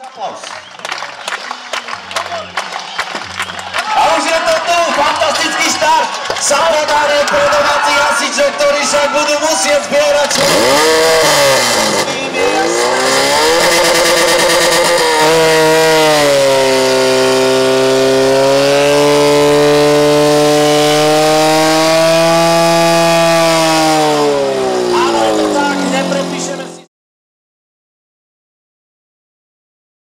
Aplaus. A už je to tu, fantastický štart. Sa podarí pre domácich hasičov, ktorí však budú musieť zbierať.